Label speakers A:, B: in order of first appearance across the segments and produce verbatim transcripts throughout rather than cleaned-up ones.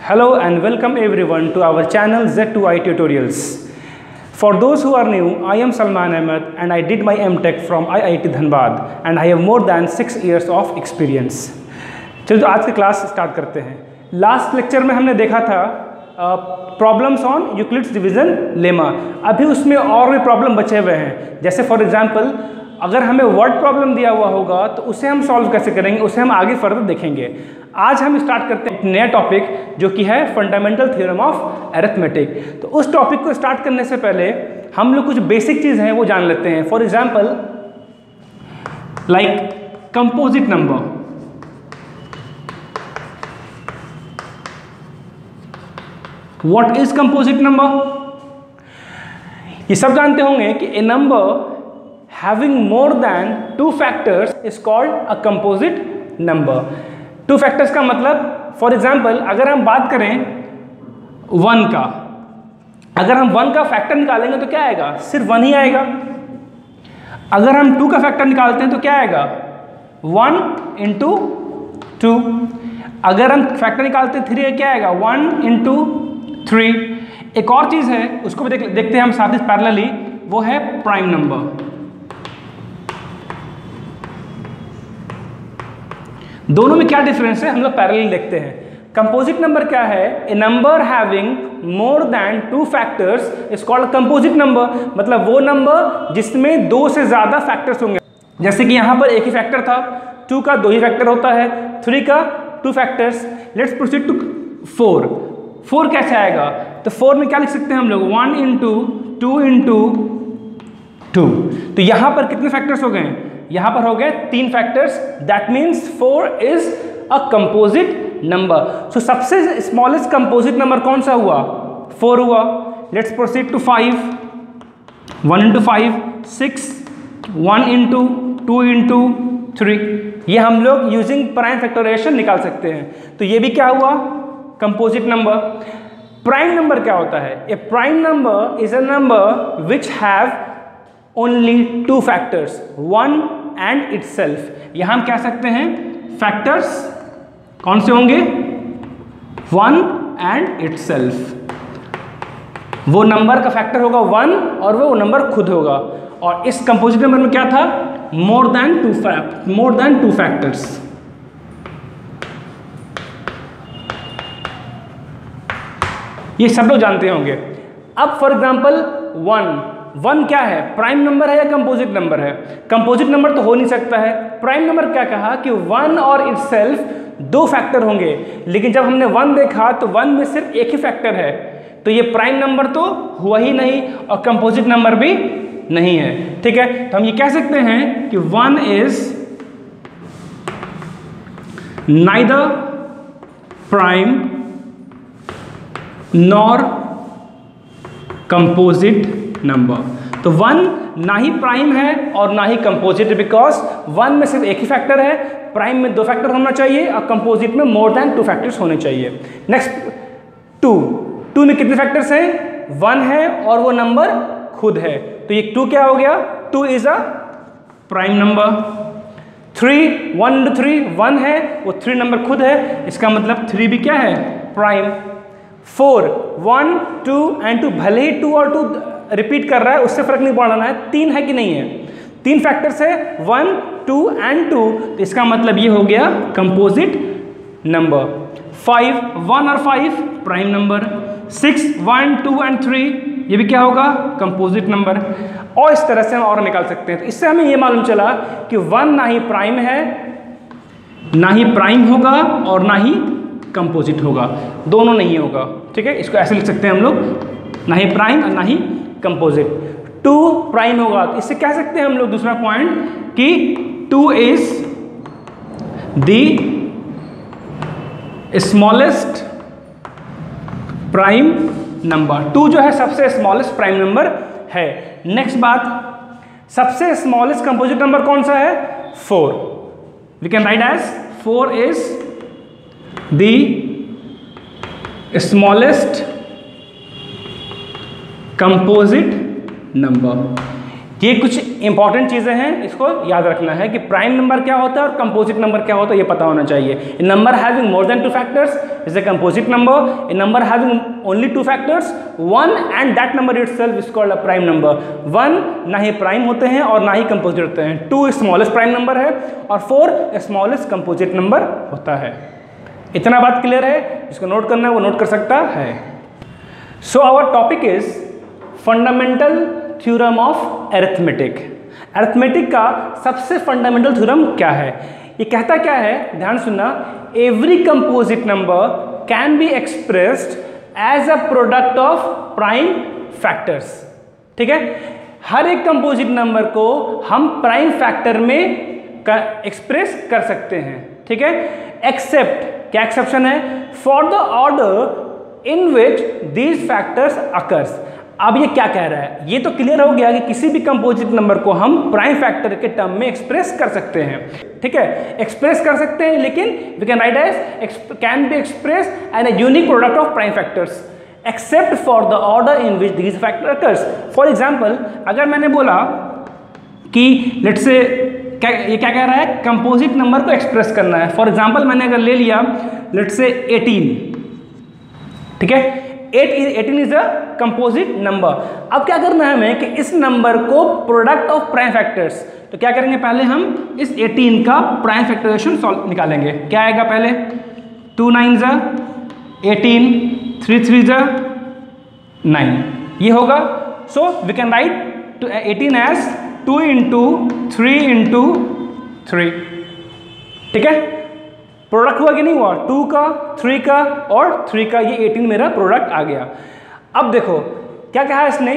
A: Hello and welcome everyone to our channel Z two I Tutorials. For those who are new, I am Salman Ahmed and I did my M Tech from I I T Dhanbad and I have more than six years of experience. चलिए तो आज की class start करते हैं। Last lecture में हमने देखा था problems on Euclid's division lemma. अभी उसमें और भी प्रॉब्लम बचे हुए हैं, जैसे फॉर एग्जांपल अगर हमें वर्ड प्रॉब्लम दिया हुआ होगा तो उसे हम सॉल्व कैसे करेंगे, उसे हम आगे फर्दर देखेंगे। आज हम स्टार्ट करते हैं एक नया टॉपिक जो कि है फंडामेंटल थ्योरम ऑफ अरिथमेटिक। तो उस टॉपिक को स्टार्ट करने से पहले हम लोग कुछ बेसिक चीज़ हैं वो जान लेते हैं। For example like composite number. What is composite number? ये सब जानते होंगे कि a number having more than two factors is called a composite number. Two factors का मतलब for example अगर हम बात करें वन का, अगर हम वन का फैक्टर निकालेंगे तो क्या आएगा? सिर्फ वन ही आएगा। अगर हम टू का फैक्टर निकालते हैं तो क्या आएगा? One into two. अगर हम फैक्टर निकालते हैं थ्री है, क्या आएगा? One into three. एक और चीज़ है उसको भी देख, देखते हैं हम साथ ही पैरेलली, वो है प्राइम नंबर। दोनों में क्या डिफरेंस है हम लोग पैरेलल देखते हैं। कंपोजिट नंबर क्या है? A number having more than two factors is called composite number. मतलब वो नंबर जिसमें दो से ज्यादा फैक्टर्स होंगे। जैसे कि यहां पर एक ही फैक्टर था, टू का दो ही फैक्टर होता है, थ्री का two factors. Let's proceed to four. Four कैसे आएगा? तो फोर में क्या लिख सकते हैं हम लोग? One into two into two. तो यहां पर कितने फैक्टर्स हो गए? यहां पर हो गए तीन factors. That means four is a composite number. So सबसे स्मॉलेस्ट कंपोजिट नंबर कौन सा हुआ? फोर हुआ। Let's proceed to five. One into five six, one into two into three. ये हम लोग यूजिंग प्राइम फैक्टराइजेशन निकाल सकते हैं। तो ये भी क्या हुआ? Composite number. प्राइम नंबर क्या होता है? A prime number is a number which have only two factors, one and itself. यहां हम कह सकते हैं फैक्टर्स कौन से होंगे? One and itself. वो नंबर का फैक्टर होगा वन और वो नंबर खुद होगा। और इस कंपोजिट नंबर में क्या था? More than two fact more than two factors. ये सब लोग जानते होंगे। अब फॉर एग्जांपल वन वन क्या है? प्राइम नंबर है या कंपोजिट नंबर है? कंपोजिट नंबर तो हो नहीं सकता है। प्राइम नंबर क्या कहा कि वन और इटसेल्फ दो फैक्टर होंगे, लेकिन जब हमने वन देखा तो वन में सिर्फ एक ही फैक्टर है, तो ये प्राइम नंबर तो हुआ ही नहीं और कंपोजिट नंबर भी नहीं है। ठीक है, तो हम ये कह सकते हैं कि one is neither prime nor composite number. तो वन ना ही प्राइम है और ना ही कंपोजिट, बिकॉज वन में सिर्फ एक ही फैक्टर है, प्राइम में दो फैक्टर होना चाहिए और कंपोजिट में मोर देन टू फैक्टर्स होने चाहिए। Next to. टू में कितने फैक्टर्स हैं? वन है और वो नंबर खुद है, तो ये टू क्या हो गया? Two is a prime number. Three, one into three, one है, वो थ्री नंबर खुद है, इसका मतलब थ्री भी क्या है? Prime. Four, one two and two, भले ही टू और टू रिपीट कर रहा है उससे फर्क नहीं पड़ना है, तीन है कि नहीं है? तीन फैक्टर्स है, वन टू एंड टू, तो इसका मतलब ये हो गया कंपोजिट नंबर। फाइव, वन और five prime number. Six, one two and three, ये भी क्या होगा? Composite number. और इस तरह से हम और निकाल सकते हैं। तो इससे हमें ये मालूम चला कि वन ना ही प्राइम है, ना ही प्राइम होगा और ना ही कंपोजिट होगा, दोनों नहीं होगा। ठीक है, इसको ऐसे लिख सकते हैं हम लोग, ना ही प्राइम और ना ही कंपोजिट। टू प्राइम होगा, तो इससे कह सकते हैं हम लोग दूसरा पॉइंट कि two is the smallest prime number. Two जो है सबसे स्मॉलेस्ट प्राइम नंबर है। नेक्स्ट बात, सबसे स्मॉलेस्ट कंपोजिट नंबर कौन सा है? Four. We can write as four is the smallest composite number. ये कुछ इंपॉर्टेंट चीज़ें हैं, इसको याद रखना है कि प्राइम नंबर क्या होता है और कंपोजिट नंबर क्या होता है, ये पता होना चाहिए। A number having more than two factors is a composite number, a number having only two factors, one and that number itself is called a prime number. One ना ही प्राइम होते हैं और ना ही कंपोजिट होते हैं, टू स्मॉलेस्ट प्राइम नंबर है और फोर स्मॉलेस्ट कंपोजिट नंबर होता है। इतना बात क्लियर है, जिसको नोट करना है वो नोट कर सकता है। So our topic is fundamental theorem of arithmetic. Arithmetic का सबसे फंडामेंटल थ्योरम क्या है? ये कहता क्या है, ध्यान सुनना, every composite number can be expressed as a product of prime factors. ठीक है, हर एक कंपोजिट नंबर को हम प्राइम फैक्टर में एक्सप्रेस कर सकते हैं। ठीक है, एक्सेप्ट, क्या एक्सेप्शन है? For the order in which these factors occurs. अब ये क्या कह रहा है? ये तो क्लियर हो गया कि किसी भी कंपोजिट नंबर को हम प्राइम फैक्टर के टर्म में एक्सप्रेस कर सकते हैं। ठीक है, एक्सप्रेस कर सकते हैं, लेकिन we can write as can be express and a unique product of prime factors except for the order in which these factor occurs. For example, अगर मैंने बोला कि लेट्स से क्या, ये क्या कह रहा है? कंपोजिट नंबर को एक्सप्रेस करना है। फॉर एग्जाम्पल मैंने अगर ले लिया लेट्स से एटीन, ठीक है, eighteen is a composite number. अब क्या करना है हमें कि इस नंबर को प्रोडक्ट ऑफ प्राइम फैक्टर्स, तो क्या करेंगे, पहले हम इस एटीन का प्राइम फैक्टराइजेशन सॉल्व निकालेंगे। क्या आएगा? पहले टू नाइन ज़ा एटीन, थ्री थ्री ज़ा नाइन, ये होगा। So we can write two eighteen as two into three into three. ठीक है, प्रोडक्ट हुआ कि नहीं हुआ? टू का, थ्री का और थ्री का, ये एटीन मेरा प्रोडक्ट आ गया। अब देखो क्या कहा इसने,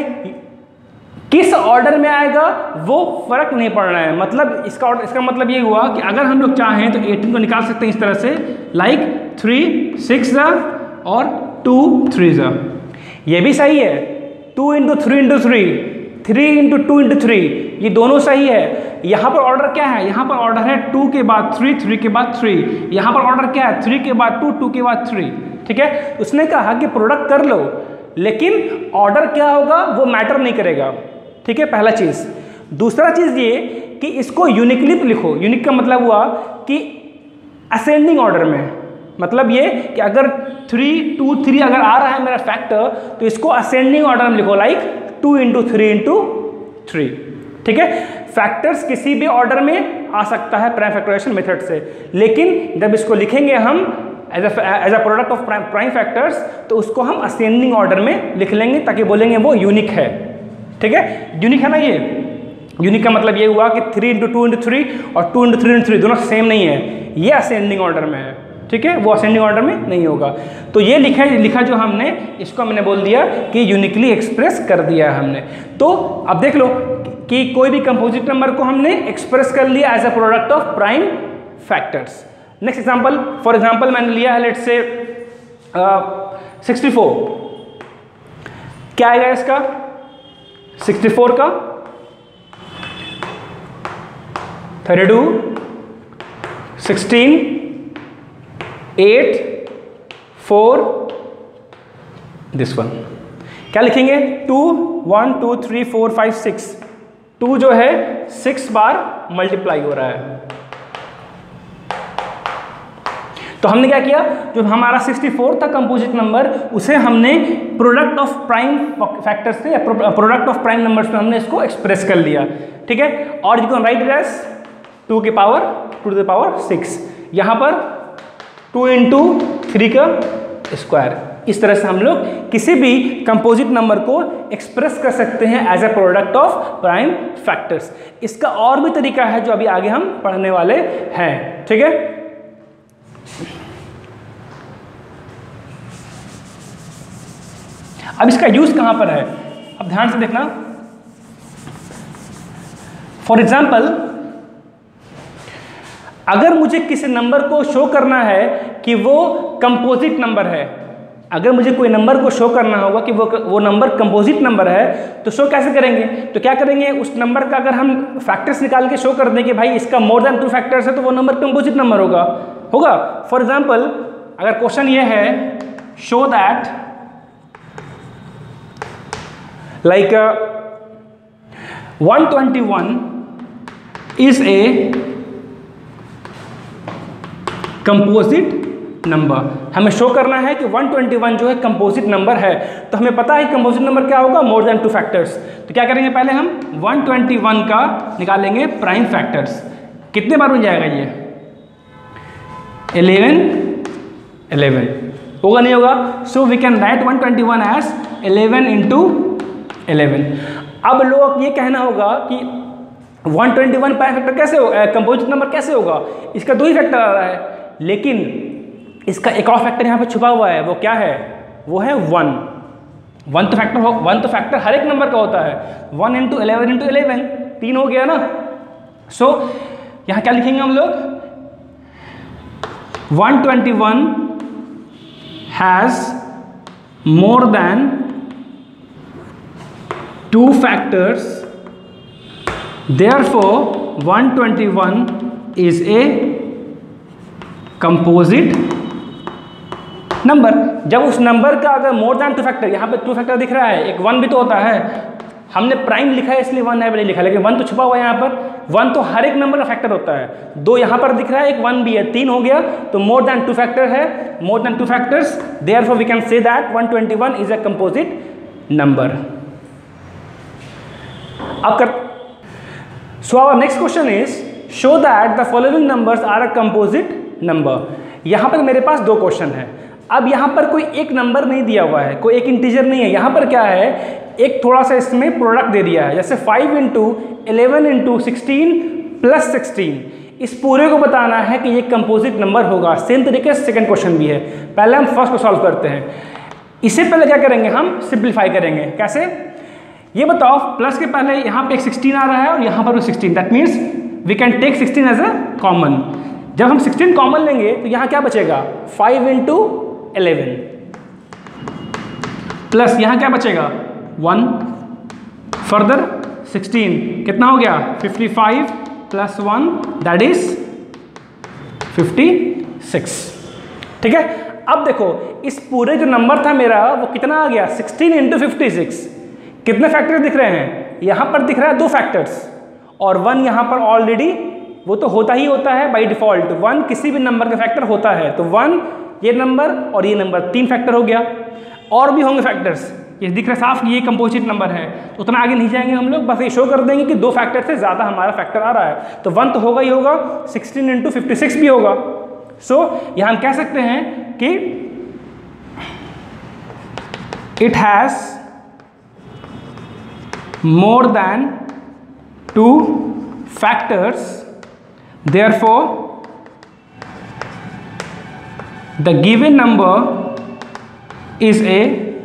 A: किस ऑर्डर में आएगा वो फर्क नहीं पड़ रहा है। मतलब इसका ऑर्डर, इसका मतलब ये हुआ कि अगर हम लोग चाहें तो एटीन को निकाल सकते हैं इस तरह से, लाइक थ्री सिक्स ज़ा और टू थ्री ज़ा। ये भी सही है, two into three into three, three into two into three, ये दोनों सही है। यहाँ पर ऑर्डर क्या है? यहाँ पर ऑर्डर है टू के बाद थ्री, थ्री के बाद थ्री। यहाँ पर ऑर्डर क्या है? थ्री के बाद टू, टू के बाद थ्री। ठीक है, उसने कहा कि प्रोडक्ट कर लो, लेकिन ऑर्डर क्या होगा वो मैटर नहीं करेगा। ठीक है, पहला चीज़। दूसरा चीज़ ये कि इसको यूनिकली लिखो। यूनिक का मतलब हुआ कि असेंडिंग ऑर्डर में, मतलब ये कि अगर थ्री टू थ्री अगर आ रहा है मेरा फैक्टर, तो इसको असेंडिंग ऑर्डर में लिखो, like two into three into three. ठीक है, फैक्टर्स किसी भी ऑर्डर में आ सकता है प्राइम फैक्टराइजेशन मेथड से, लेकिन जब इसको लिखेंगे हम as as a product of prime factors, तो उसको हम असेंडिंग ऑर्डर में लिख लेंगे, ताकि बोलेंगे वो यूनिक है। ठीक है, यूनिक है ना। ये यूनिक का मतलब ये हुआ कि three into two into three और two into three into three same सेम नहीं है, ये असेंडिंग ऑर्डर में है। ठीक है, वो असेंडिंग ऑर्डर में नहीं होगा। तो ये लिखा लिखा जो हमने, इसको मैंने बोल दिया कि यूनिकली एक्सप्रेस कर दिया है हमने। तो अब देख लो कि कोई भी कंपोजिट नंबर को हमने एक्सप्रेस कर लिया as a product of prime factors. Next example, for example मैंने लिया है लेट्स से सिक्सटी फोर। क्या आएगा इसका? सिक्सटी फोर का thirty two, sixteen, eight, four, this one. क्या लिखेंगे? Two, one, two, three, four, five, six. Two जो है सिक्स बार मल्टीप्लाई हो रहा है। तो हमने क्या किया, जो हमारा सिक्सटी फोर था कंपोजिट नंबर, उसे हमने प्रोडक्ट ऑफ प्राइम फैक्टर्स से, प्रोडक्ट ऑफ प्राइम नंबर्स में हमने इसको एक्सप्रेस कर लिया। ठीक है, और you can write it as two के power two to the power six. यहाँ पर टू इंटू थ्री का स्क्वायर। इस तरह से हम लोग किसी भी कंपोजिट नंबर को एक्सप्रेस कर सकते हैं as a product of prime factors. इसका और भी तरीका है जो अभी आगे हम पढ़ने वाले हैं। ठीक है, अब इसका यूज कहां पर है, अब ध्यान से देखना। फॉर एग्जाम्पल, अगर मुझे किसी नंबर को शो करना है कि वो कंपोजिट नंबर है, अगर मुझे कोई नंबर को शो करना होगा कि वो वो नंबर कंपोजिट नंबर है, तो शो कैसे करेंगे? तो क्या करेंगे, उस नंबर का अगर हम फैक्टर्स निकाल के शो कर दें कि भाई इसका मोर देन टू फैक्टर्स है, तो वो नंबर कंपोजिट नंबर होगा होगा फॉर एग्जाम्पल, अगर क्वेश्चन ये है, show that like one twenty one is a composite number. हमें शो करना है कि वन ट्वेंटी वन जो है कंपोजिट नंबर है। तो हमें पता है कंपोजिट नंबर क्या होगा, मोर देन टू फैक्टर्स। तो क्या करेंगे, पहले हम वन ट्वेंटी वन का निकालेंगे प्राइम फैक्टर्स। कितने बार हो जाएगा ये, इलेवन इलेवन होगा नहीं होगा। So we can write one twenty one as eleven into eleven. अब लोग ये कहना होगा कि one twenty one prime factor कैसे हो, कंपोजिट नंबर कैसे होगा, इसका दो ही फैक्टर आ रहा है, लेकिन इसका एक और फैक्टर यहाँ पे छुपा हुआ है। वो क्या है, वो है वन। वन तो फैक्टर हो वन तो फैक्टर हर एक नंबर का होता है। One into eleven into eleven, तीन हो गया ना। सो so, यहाँ क्या लिखेंगे हम लोग, one twenty one has more than two factors, therefore one twenty one is a composite number. जब उस नंबर का अगर मोर देन टू फैक्टर, यहाँ पे टू फैक्टर दिख रहा है, एक वन भी तो होता है। हमने प्राइम लिखा है इसलिए वन है नहीं लिखा, लेकिन वन तो छुपा हुआ है यहाँ पर। वन तो हर एक नंबर का फैक्टर होता है। दो यहाँ पर दिख रहा है, एक वन भी है, तीन हो गया। तो मोर देन टू फैक्टर है, more than two factors, therefore we can say that one twenty one is a composite number. अब कर so our next question is show that the following numbers are a composite number. यहाँ पर मेरे पास दो question है। अब यहाँ पर कोई एक नंबर नहीं दिया हुआ है, कोई एक इंटीजर नहीं है। यहाँ पर क्या है, एक थोड़ा सा इसमें प्रोडक्ट दे दिया है, जैसे five into eleven into sixteen plus sixteen. इस पूरे को बताना है कि ये कंपोजिट नंबर होगा। सेम तरीके से सेकंड क्वेश्चन भी है। पहले हम फर्स्ट को सॉल्व करते हैं। इससे पहले क्या करेंगे, हम सिंप्लीफाई करेंगे। कैसे, ये बताओ, प्लस के पहले यहाँ पे एक सिक्सटीन आ रहा है और यहाँ पर भी sixteen, that means we can take sixteen as a common. जब हम सिक्सटीन कॉमन लेंगे तो यहाँ क्या बचेगा, फाइव इंटू इलेवन प्लस यहाँ क्या बचेगा, वन। फर्दर सिक्सटीन कितना हो गया, fifty five plus one that is fifty six. ठीक है। अब देखो इस पूरे जो नंबर था मेरा वो कितना आ गया, सिक्सटीन इंटू फिफ्टी सिक्स। कितने फैक्टर्स दिख रहे हैं, यहाँ पर दिख रहा है दो फैक्टर्स, और वन यहाँ पर ऑलरेडी वो तो होता ही होता है बाय डिफॉल्ट। वन किसी भी नंबर का फैक्टर होता है, तो वन ये नंबर और ये नंबर, तीन फैक्टर हो गया। और भी होंगे फैक्टर्स, ये दिख रहा है साफ कि ये कंपोजिट नंबर है। तो उतना आगे नहीं जाएंगे हम लोग, बस ये शो कर देंगे कि दो फैक्टर से ज़्यादा हमारा फैक्टर आ रहा है। तो वन तो होगा ही होगा, सिक्सटीन इंटू फिफ्टी सिक्स भी होगा। सो so, यहाँ हम कह सकते हैं कि it has more than two factors, therefore the given number is a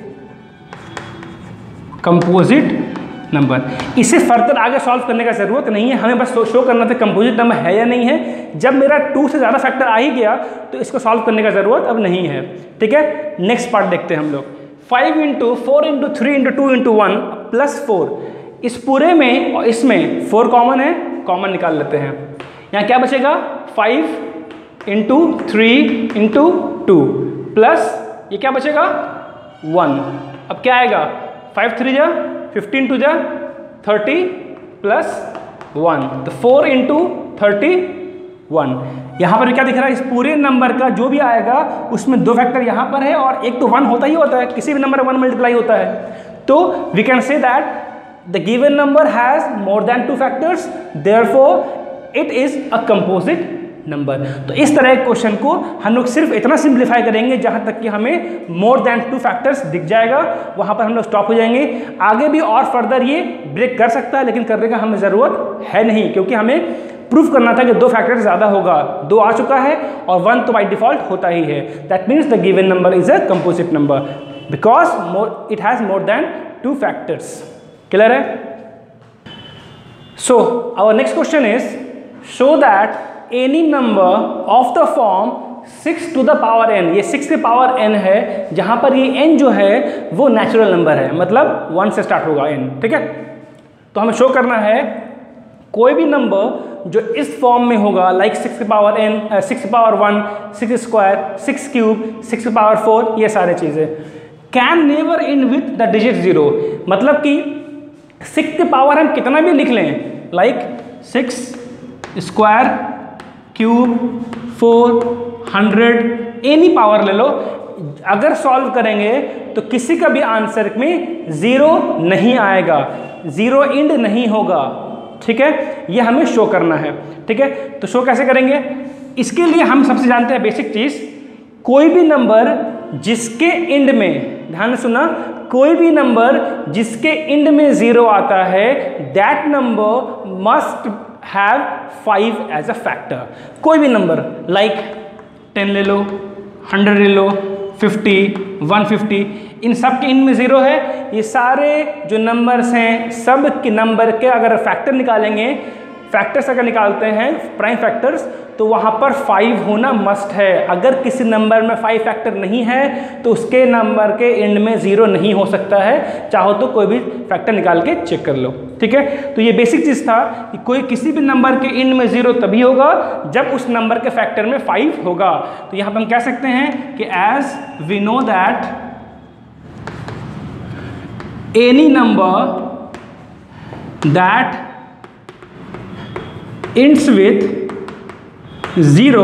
A: composite number. इसे फर्दर आगे सॉल्व करने का जरूरत नहीं है, हमें बस शो करना था कंपोजिट नंबर है या नहीं है। जब मेरा टू से ज़्यादा फैक्टर आ ही गया तो इसको सॉल्व करने का जरूरत अब नहीं है। ठीक है, नेक्स्ट पार्ट देखते हैं हम लोग। Five into four into three into two into one plus four. इस पूरे में और इसमें फोर कॉमन है, कॉमन निकाल लेते हैं। यहाँ क्या बचेगा, five into three into two plus ये क्या बचेगा, वन। अब क्या आएगा, फाइव थ्री जा फिफ्टीन टू जा थर्टी प्लस वन, तो फोर इंटू थर्टी वन। यहाँ पर क्या दिख रहा है, इस पूरे नंबर का जो भी आएगा उसमें दो फैक्टर यहाँ पर है और एक तो वन होता ही होता है, किसी भी नंबर वन मल्टीप्लाई होता है। तो we can say that the given number has more than two factors, therefore it is a composite number. तो इस तरह के क्वेश्चन को हम लोग सिर्फ इतना सिंप्लीफाई करेंगे जहाँ तक कि हमें मोर देन टू फैक्टर्स दिख जाएगा, वहाँ पर हम लोग स्टॉप हो जाएंगे। आगे भी और फर्दर ये ब्रेक कर सकता है, लेकिन करने का हमें ज़रूरत है नहीं, क्योंकि हमें प्रूफ करना था कि दो फैक्टर ज़्यादा होगा। दो आ चुका है और वन तो बाई डिफॉल्ट होता ही है। That means the given number is a composite number because more it has more than two factors. Clear है? So our next question is show that any number of the form six to the power n. ये six के power n है, जहाँ पर ये N जो है वो नेचुरल नंबर है, मतलब वन से स्टार्ट होगा एन। ठीक है, तो हमें शो करना है कोई भी नंबर जो इस फॉर्म में होगा, लाइक सिक्स के पावर एन, सिक्स के power one, six square, six cube, six के पावर फोर, ये सारे चीज़ें can never end with the digit zero. मतलब कि सिक्स की पावर हम कितना भी लिख लें, like six square cube four hundred any power ले लो, अगर सॉल्व करेंगे तो किसी का भी आंसर में जीरो नहीं आएगा, जीरो इंड नहीं होगा। ठीक है, ये हमें शो करना है। ठीक है, तो शो कैसे करेंगे, इसके लिए हम सबसे जानते हैं बेसिक चीज, कोई भी नंबर जिसके इंड में, ध्यान से सुना, कोई भी नंबर जिसके इंड में जीरो आता है that number must have five as a factor. कोई भी नंबर लाइक टेन ले लो, हंड्रेड ले लो, फिफ्टी, वन फिफ्टी, इन सब के इंड में जीरो है। ये सारे जो नंबर्स हैं सब के नंबर के अगर फैक्टर निकालेंगे, फैक्टर्स अगर निकालते हैं प्राइम फैक्टर्स, तो वहाँ पर फाइव होना मस्ट है। अगर किसी नंबर में फाइव फैक्टर नहीं है तो उसके नंबर के एंड में जीरो नहीं हो सकता है, चाहो तो कोई भी फैक्टर निकाल के चेक कर लो। ठीक है, तो ये बेसिक चीज़ था कि कोई किसी भी नंबर के एंड में जीरो तभी होगा जब उस नंबर के फैक्टर में फाइव होगा। तो यहाँ पर हम कह सकते हैं कि as we know that any number that ends with zero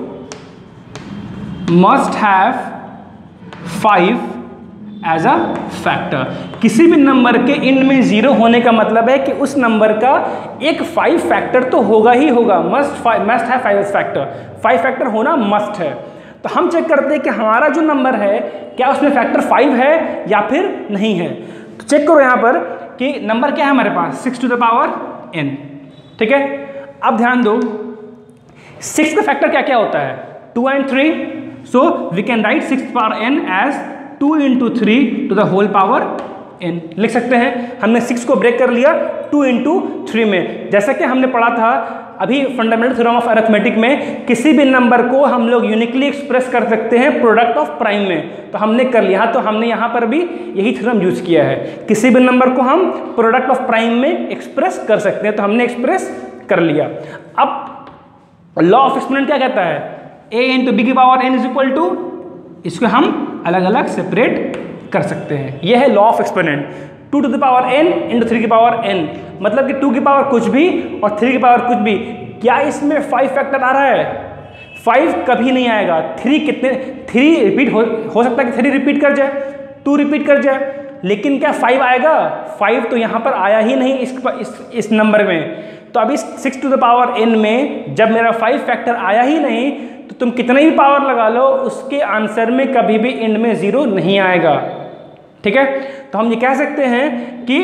A: must have five as a factor। किसी भी नंबर के इंड में जीरो होने का मतलब है कि उस नंबर का एक फाइव फैक्टर तो होगा ही होगा, मस्ट मस्ट है फाइव फैक्टर, फाइव फैक्टर होना मस्ट है। तो हम चेक करते हैं कि हमारा जो नंबर है क्या उसमें फैक्टर फाइव है या फिर नहीं है। तो चेक करो यहाँ पर कि नंबर क्या है हमारे पास, six to the power n. ठीक है, अब ध्यान दो, सिक्स का फैक्टर क्या क्या होता है, two and three, so we can write six power n as two into three to the whole power n. लिख सकते हैं, हमने सिक्स को ब्रेक कर लिया टू इंटू थ्री में। जैसा कि हमने पढ़ा था अभी फंडामेंटल थ्योरम ऑफ अरिथमेटिक में, किसी भी नंबर को हम लोग यूनिकली एक्सप्रेस कर सकते हैं प्रोडक्ट ऑफ प्राइम में, तो हमने कर लिया। तो हमने यहाँ पर भी यही थ्योरम यूज किया है, किसी भी नंबर को हम प्रोडक्ट ऑफ प्राइम में एक्सप्रेस कर सकते हैं, तो हमने एक्सप्रेस कर लिया। अब लॉ ऑफ एक्सपोनेंट क्या कहता है, a इंटू बी की power n is equal to, इसको हम अलग अलग सेपरेट कर सकते हैं। यह है law of exponent, two to the power n into three की पावर n, मतलब कि टू की पावर कुछ भी और थ्री की पावर कुछ भी। क्या इसमें फाइव फैक्टर आ रहा है, फाइव कभी नहीं आएगा। थ्री कितने, थ्री रिपीट हो, हो सकता है कि थ्री रिपीट कर जाए, टू रिपीट कर जाए, लेकिन क्या फाइव आएगा, फाइव तो यहाँ पर आया ही नहीं इस इस, इस नंबर में। तो अभी six to the power n में जब मेरा फाइव फैक्टर आया ही नहीं, तो तुम कितने भी पावर लगा लो उसके आंसर में कभी भी एंड में जीरो नहीं आएगा। ठीक है, तो हम ये कह सकते हैं कि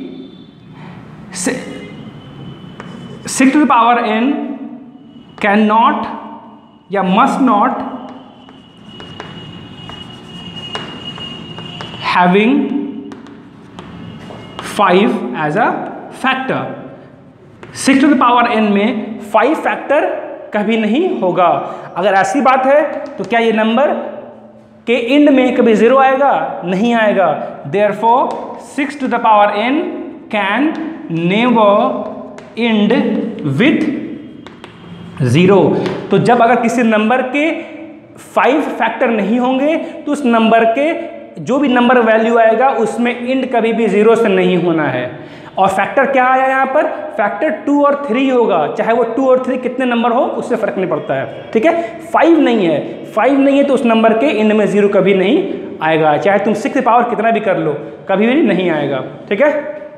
A: six to the power n can not या must not having five as a factor. Six to the power n में फाइव फैक्टर कभी नहीं होगा। अगर ऐसी बात है तो क्या ये नंबर के इंड में कभी जीरो आएगा, नहीं आएगा। Therefore six to the power n can never end with zero. तो जब अगर किसी नंबर के फाइव फैक्टर नहीं होंगे तो उस नंबर के जो भी नंबर वैल्यू आएगा उसमें इंड कभी भी जीरो से नहीं होना है। और फैक्टर क्या आया यहाँ पर, फैक्टर टू और थ्री होगा, चाहे वो टू और थ्री कितने नंबर हो उससे फर्क नहीं पड़ता है। ठीक है, फाइव नहीं है, फाइव नहीं है तो उस नंबर के एंड में जीरो कभी नहीं आएगा, चाहे तुम सिक्स पावर कितना भी कर लो कभी भी नहीं आएगा। ठीक है,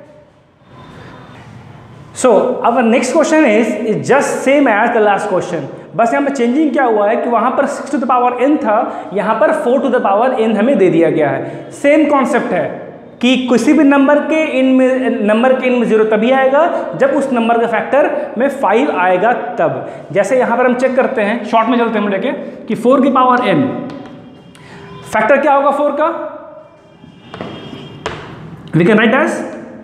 A: so our next question is is just same as the last question, बस यहाँ पर चेंजिंग क्या हुआ है कि वहाँ पर six to the power n था, यहाँ पर four to the power n हमें दे दिया गया है। सेम कॉन्सेप्ट है कि किसी भी नंबर के इन में नंबर के इन में जीरो तभी आएगा जब उस नंबर का फैक्टर में फाइव आएगा तब। जैसे यहाँ पर हम चेक करते हैं, शॉर्ट में चलते हैं लेके कि फोर की पावर एन फैक्टर क्या होगा फोर का, we can write as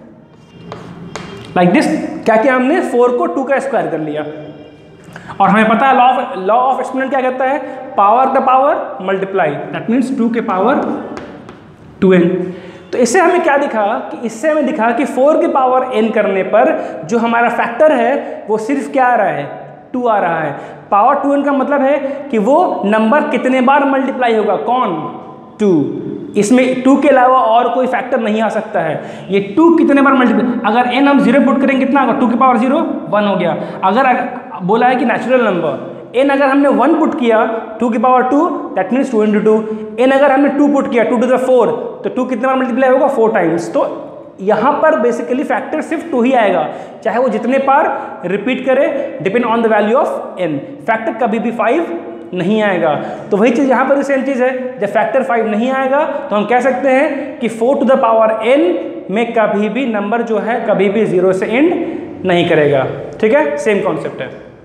A: like this. क्या किया हमने, फोर को टू का स्क्वायर कर लिया, और हमें पता है law of law of exponent क्या कहता है, power the power multiply, that means two के पावर टू एन। तो इससे हमें क्या दिखा कि इससे हमें दिखा कि फोर के पावर n करने पर जो हमारा फैक्टर है वो सिर्फ क्या आ रहा है, टू आ रहा है। पावर टू n का मतलब है कि वो नंबर कितने बार मल्टीप्लाई होगा, कौन, टू। इसमें टू के अलावा और कोई फैक्टर नहीं आ सकता है। ये टू कितने बार मल्टीप्लाई, अगर एन हम जीरो पुट करेंगे कितना होगा, टू की पावर जीरो वन हो गया। अगर, अगर बोला है कि नेचुरल नंबर एन अगर हमने वन पुट किया टू की power two, that means two into two. N अगर हमने टू पुट किया टू टू द फोर, तो टू कितने बार मल्टीप्लाई होगा, फोर टाइम्स। तो यहाँ पर बेसिकली फैक्टर सिर्फ टू ही आएगा, चाहे वो जितने बार रिपीट करे, depend on the value of n. Factor कभी भी फाइव नहीं आएगा। तो वही चीज़ यहाँ पर भी सेम चीज़ है, जब फैक्टर फाइव नहीं आएगा तो हम कह सकते हैं कि four to the power n में कभी भी नंबर जो है कभी भी जीरो से एंड नहीं करेगा। ठीक है, सेम कॉन्सेप्ट है।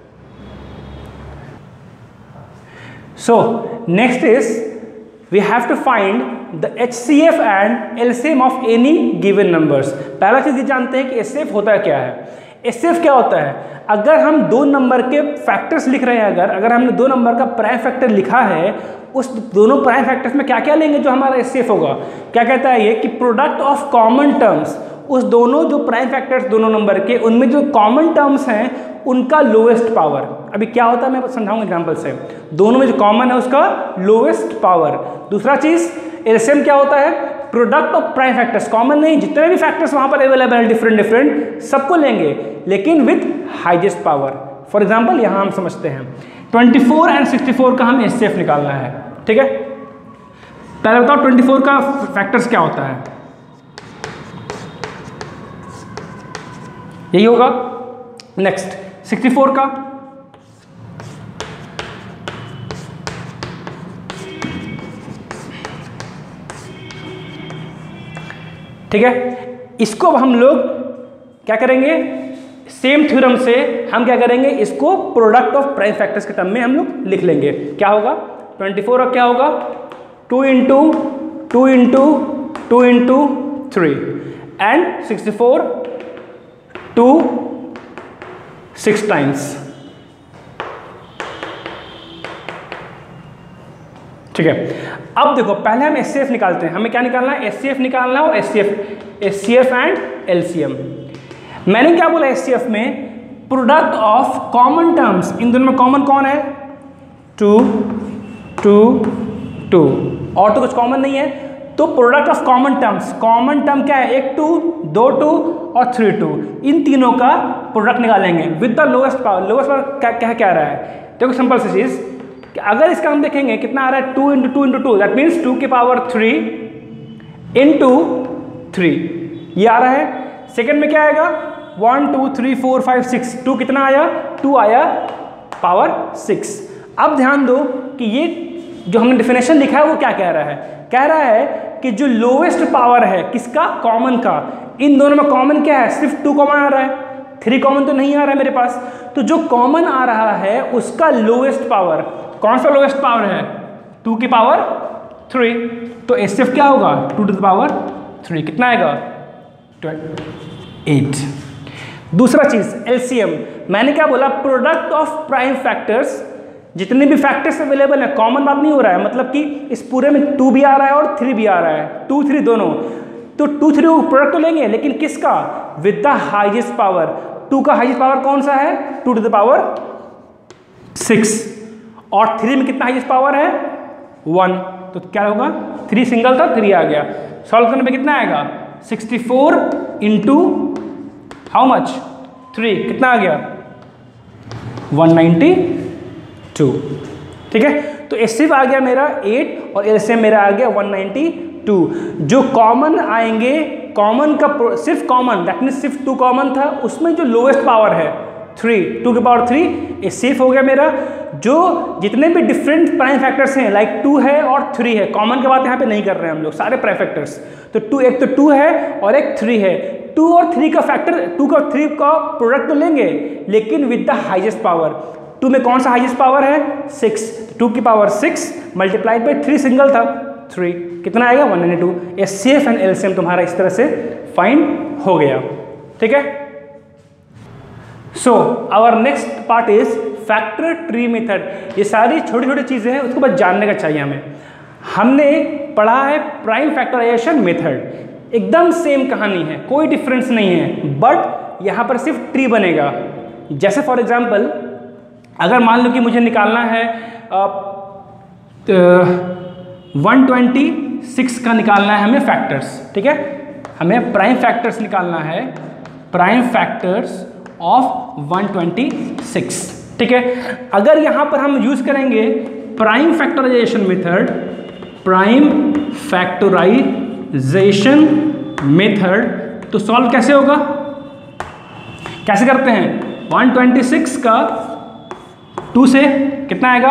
A: So next is we have to find the H C F and L C M of any given numbers. पहला चीज़ ये जानते हैं कि एच सी एफ होता है क्या है। एच सी एफ क्या होता है, अगर हम दो नंबर के फैक्टर्स लिख रहे हैं, अगर अगर हमने दो नंबर का प्राइम फैक्टर लिखा है, उस दोनों प्राइम फैक्टर्स में क्या क्या लेंगे जो हमारा एच सी एफ होगा। क्या कहता है ये कि प्रोडक्ट ऑफ कॉमन टर्म्स, उस दोनों जो प्राइम फैक्टर्स दोनों नंबर के, उनमें जो कॉमन टर्म्स हैं उनका लोएस्ट पावर। अभी क्या होता है मैं समझाऊंगा एग्जांपल से। दोनों में जो कॉमन है उसका लोएस्ट पावर। दूसरा चीज एलसीएम क्या होता है, product of prime factors, common नहीं, जितने भी फैक्टर्स वहां पर अवेलेबल है डिफरेंट डिफरेंट सबको लेंगे, लेकिन with highest power. For example यहां हम समझते हैं twenty four and sixty four का हमें एचसीएफ निकालना है। ठीक है, पहले बताओ ट्वेंटी फोर का फैक्टर्स क्या होता है, यही होगा। नेक्स्ट सिक्सटी फोर का, ठीक है, इसको हम लोग क्या करेंगे, सेम थ्योरम से हम क्या करेंगे, इसको प्रोडक्ट ऑफ प्राइम फैक्टर्स के टर्म में हम लोग लिख लेंगे। क्या होगा, ट्वेंटी फोर और क्या होगा, two into two into two into three and sixty four two six times. ठीक है, अब देखो पहले हम एच सी एफ निकालते हैं। हमें क्या निकालना है, एच सी एफ निकालना है और H C F H C F and L C M. मैंने क्या बोला एच सी एफ में, प्रोडक्ट ऑफ कॉमन टर्म्स, इन दोनों में कॉमन कौन है, टू टू टू, और तो कुछ कॉमन नहीं है, तो product of common terms, common term क्या है, एक टू, दो टू और थ्री टू, इन तीनों का प्रोडक्ट निकालेंगे with the lowest power. Lowest power क्या क्या क्या रहा है, देखो सिंपल सी चीज, अगर इसका हम देखेंगे कितना आ रहा है, two into two into two, that means two की पावर थ्री इंटू थ्री, ये आ रहा है। सेकेंड में क्या आएगा, one two three four five six, two कितना आया, टू आया पावर सिक्स। अब ध्यान दो कि ये जो हमने डिफिनेशन लिखा है वो क्या कह रहा है, कह रहा है कि जो लोएस्ट पावर है किसका, कॉमन का, इन दोनों में कॉमन क्या है, सिर्फ टू कॉमन आ रहा है, थ्री कॉमन तो नहीं आ रहा है मेरे पास। तो जो कॉमन आ रहा है उसका लोएस्ट पावर, कौन सा लोएस्ट पावर है, टू की पावर थ्री, तो एच एफ क्या होगा, two to the power three, कितना आएगा, एट। दूसरा चीज एलसीएम, मैंने क्या बोला, प्रोडक्ट ऑफ प्राइम फैक्टर्स, जितने भी फैक्टर्स अवेलेबल है, कॉमन बात नहीं हो रहा है, मतलब कि इस पूरे में टू भी आ रहा है और थ्री भी आ रहा है, टू थ्री दोनों, तो टू थ्री प्रोडक्ट तो लेंगे, लेकिन किसका, with the highest power. Two का हाईएस्ट पावर कौन सा है, two to the power six, और थ्री में कितना हाईएस्ट पावर है, वन, तो क्या होगा, थ्री सिंगल था, थ्री आ गया। सॉल्व करने पे कितना आएगा, sixty four into how much, three, कितना आ गया, वन नाइन्टी टू। ठीक है, तो एचसीएफ आ गया मेरा एट और एलसीएम मेरा आ गया वन नाइन्टी टू। जो कॉमन आएंगे, कॉमन का सिर्फ कॉमन, दैट मीन्स सिर्फ टू कॉमन था, उसमें जो लोएस्ट पावर है थ्री, टू की पावर थ्री, एचसीएफ हो गया मेरा। जो जितने भी डिफरेंट प्राइम फैक्टर्स हैं, लाइक टू है और थ्री है, कॉमन की बात यहाँ पे नहीं कर रहे हैं हम लोग, सारे प्राइम फैक्टर्स, तो टू, एक तो टू है और एक थ्री है, टू और थ्री का फैक्टर, टू का थ्री का प्रोडक्ट तो लेंगे, लेकिन with the highest power. Two में कौन सा हाईएस्ट पावर है, सिक्स, टू की power six multiplied by three single था, थ्री, कितना आएगा, one ninety two. HCF and LCM तुम्हारा इस तरह से फाइंड हो गया। ठीक है, so our next part is factor tree method. ये सारी छोटी छोटी चीजें हैं, उसको बस जानने का चाहिए हमें। हमने पढ़ा है प्राइम फैक्टराइजेशन मेथड, एकदम सेम कहानी है, कोई डिफरेंस नहीं है, बट यहाँ पर सिर्फ ट्री बनेगा। जैसे फॉर एग्जाम्पल अगर मान लो कि मुझे निकालना है वन ट्वेंटी सिक्स का निकालना है हमें फैक्टर्स, ठीक है, हमें प्राइम फैक्टर्स निकालना है, prime factors of one twenty six, ठीक है। अगर यहां पर हम यूज करेंगे prime factorization method, prime factorization method, तो सॉल्व कैसे होगा, कैसे करते हैं, वन ट्वेंटी सिक्स का टू से कितना आएगा,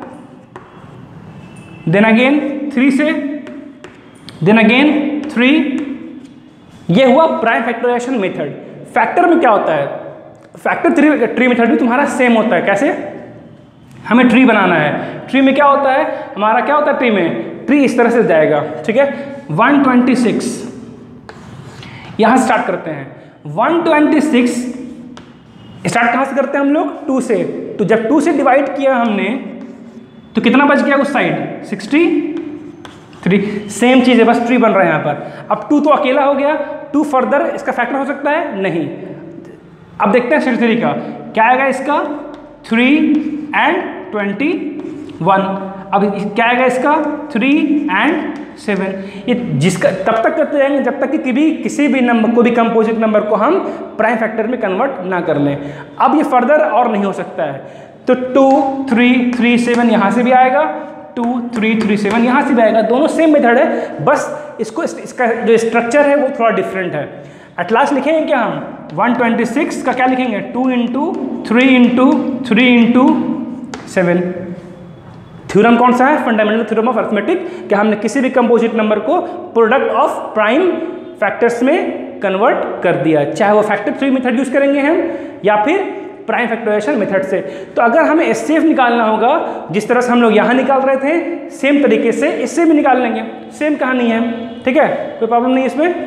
A: देन अगेन थ्री से, देन अगेन थ्री, ये हुआ प्राइम फैक्टराइजेशन मेथड। फैक्टर में क्या होता है, फैक्टर ट्री ट्री मेथड भी तुम्हारा सेम होता है। कैसे, हमें ट्री बनाना है, ट्री में क्या होता है, हमारा क्या होता है ट्री में, ट्री इस तरह से जाएगा, ठीक है। वन ट्वेंटी सिक्स यहां से स्टार्ट करते हैं, वन ट्वेंटी सिक्स स्टार्ट कहां से करते हैं हम लोग, टू से, तो जब टू से डिवाइड किया हमने तो कितना बच गया उस साइड, सिक्सटी थ्री। सेम चीज है, बस ट्री बन रहा है यहाँ पर। अब टू तो अकेला हो गया, टू फर्दर इसका फैक्टर हो सकता है नहीं। अब देखते हैं सिक्सटी थ्री का क्या आएगा, इसका थ्री एंड ट्वेंटी वन। अब क्या आएगा इसका, थ्री एंड सेवन। ये जिसका तब तक करते जाएंगे जब तक कि कभी किसी भी नंबर को भी कंपोजिट नंबर को हम प्राइम फैक्टर में कन्वर्ट ना कर लें। अब ये फर्दर और नहीं हो सकता है, तो टू थ्री थ्री सेवन यहाँ से भी आएगा, टू थ्री थ्री सेवन यहाँ से भी आएगा, दोनों सेम मेथड है, बस इसको इसका जो स्ट्रक्चर है वो थोड़ा डिफरेंट है। एट लास्ट लिखेंगे क्या हम, वन ट्वेंटी सिक्स का क्या लिखेंगे, two into three into three into seven. Theorem कौन सा है, फंडामेंटल थ्योरम ऑफ अरिथमेटिक, कि हमने किसी भी कंपोजिट नंबर को प्रोडक्ट ऑफ प्राइम फैक्टर्स में कन्वर्ट कर दिया, चाहे वो फैक्टर थ्री मेथड यूज करेंगे हम या फिर प्राइम फैक्टराइजेशन मेथड से। तो अगर हमें एच सी एफ निकालना होगा, जिस तरह से हम लोग यहाँ निकाल रहे थे, सेम तरीके से इससे भी निकाल लेंगे, सेम कहानी है, ठीक है, कोई प्रॉब्लम नहीं इसमें।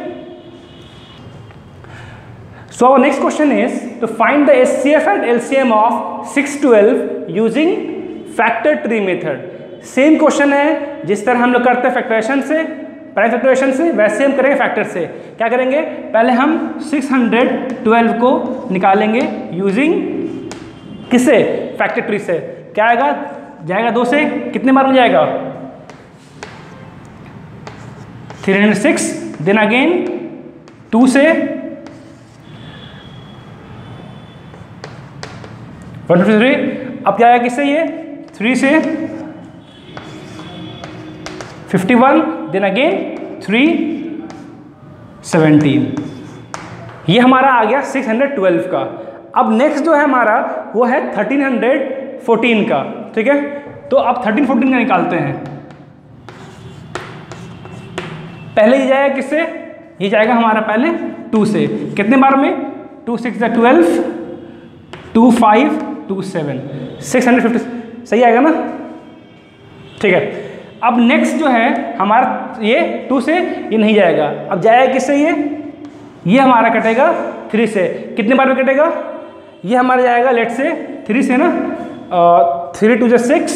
A: So our next question is to find the H C F and L C M of six twelve using factor tree method. Same question है, जिस तरह हम लोग करते हैं फैक्टराइजेशन से, प्राइम फैक्टराइजेशन से, वैसे हम करेंगे फैक्टर से। क्या करेंगे, पहले हम सिक्स ट्वेल्व को निकालेंगे यूजिंग किससे, फैक्टर ट्री से। क्या आएगा, जाएगा दो से, कितने बार में जाएगा, three hundred six, then again two से वन फिफ्टी थ्री, अब क्या आएगा किससे, ये थ्री से fifty one, then again three seventeen. ये हमारा आ गया सिक्स ट्वेल्व का। अब नेक्स्ट जो है हमारा वो है थर्टीन फोर्टीन का, ठीक है। तो अब थर्टीन फोर्टीन का निकालते हैं। पहले ये जाएगा किससे, ये जाएगा हमारा पहले टू से, कितने बार में, two six twelve, two five two seven, six hundred fifty, सही आएगा ना, ठीक है। अब नेक्स्ट जो है हमारा ये टू से ये नहीं जाएगा, अब जाएगा किससे, ये ये हमारा कटेगा थ्री से, कितने बार में कटेगा, ये हमारा जाएगा लेट से थ्री से ना, थ्री टू जो सिक्स,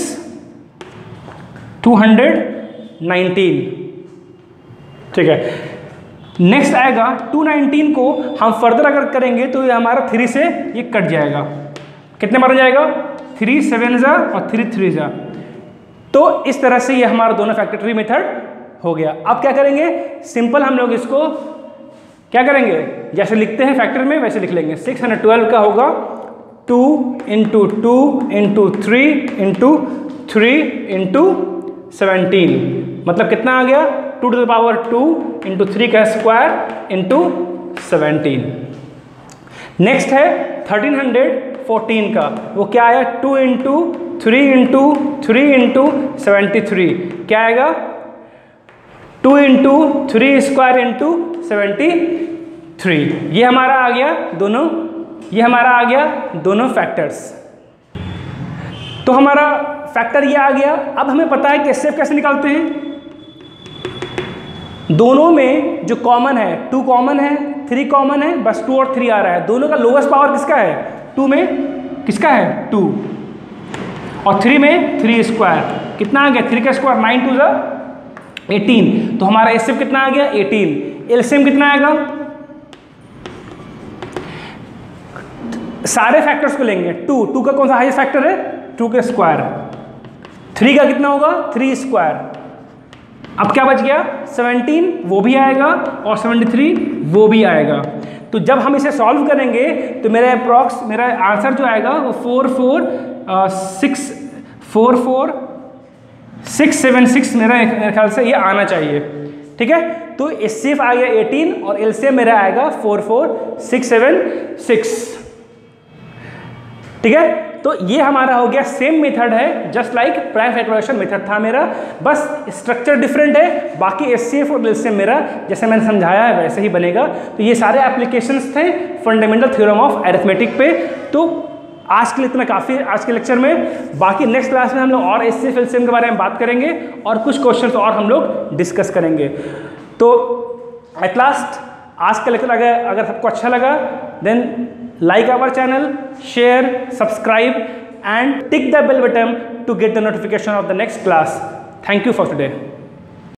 A: टू हंड्रेड नाइनटीन, ठीक है। नेक्स्ट आएगा टू नाइनटीन को हम फर्दर अगर करेंगे तो ये हमारा थ्री से ये कट जाएगा, कितने बार में जाएगा, थ्री सेवन जा और थ्री थ्री जा। तो इस तरह से ये हमारा दोनों फैक्टर ट्री मेथड हो गया। अब क्या करेंगे, सिंपल हम लोग इसको क्या करेंगे, जैसे लिखते हैं फैक्टर में वैसे लिख लेंगे। सिक्स हंड्रेड ट्वेल्व का होगा two into two into three into three into seventeen, मतलब कितना आ गया, two to the power two into three का स्क्वायर इंटू सेवनटीन। नेक्स्ट है थर्टीन हंड्रेड फोर्टीन का, वो क्या आया, two into three into three into seventy three, क्या आएगा, two into three square into seventy three. ये हमारा आ गया दोनों, ये हमारा आ गया दोनों फैक्टर्स। तो हमारा फैक्टर ये आ गया। अब हमें पता है कि एच सी एफ कैसे निकालते हैं, दोनों में जो कॉमन है, टू कॉमन है, थ्री कॉमन है, बस टू और थ्री आ रहा है। दोनों का लोएस्ट पावर किसका है, टू में किसका है, टू, और थ्री में थ्री स्क्वायर, कितना आ गया, थ्री का स्क्वायर नाइन टू जा एटीन। तो हमारा एच सी एफ कितना आ गया, एटीन। एल सी एम कितना आएगा, सारे फैक्टर्स को लेंगे, टू, टू का कौन सा हाईएस्ट फैक्टर है, टू का स्क्वायर, थ्री का कितना होगा, थ्री स्क्वायर, अब क्या बच गया, सेवनटीन वो भी आएगा और सेवेंटी थ्री वो भी आएगा। तो जब हम इसे सॉल्व करेंगे तो मेरा अप्रॉक्स मेरा आंसर जो आएगा वो four four six four four six seven six मेरा मेरे ख्याल से ये आना चाहिए। ठीक है, तो एच सी एफ आ गया एटीन और एलसीएम मेरा आएगा four four six seven six. ठीक है, तो ये हमारा हो गया, सेम मेथड है just like prime factorization method था मेरा, बस स्ट्रक्चर डिफरेंट है, बाकी एचसीएफ और एलसीएम मेरा जैसे मैंने समझाया है वैसे ही बनेगा। तो ये सारे एप्लीकेशंस थे फंडामेंटल थ्योरम ऑफ अरिथमेटिक पे। तो आज के लिए इतना काफ़ी आज के लेक्चर में, बाकी नेक्स्ट क्लास में हम लोग और एचसीएफ एलसीएम के बारे में बात करेंगे और कुछ क्वेश्चंस और हम लोग डिस्कस करेंगे। तो एट लास्ट आज का लेक्चर अगर अगर सबको अच्छा लगा then like our channel, share, subscribe and tick the bell button to get the notification of the next class. Thank you for today.